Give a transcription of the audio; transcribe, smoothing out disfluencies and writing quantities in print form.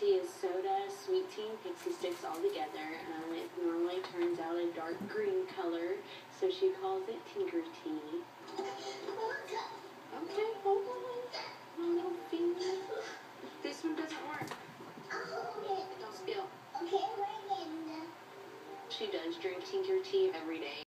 tea is soda, sweet tea, and pixie sticks all together. It normally turns out a dark green color, so she calls it Tinker Tea. Okay, hold on. My little finger. This one doesn't work. Don't spill. She does drink Tinker Tea every day.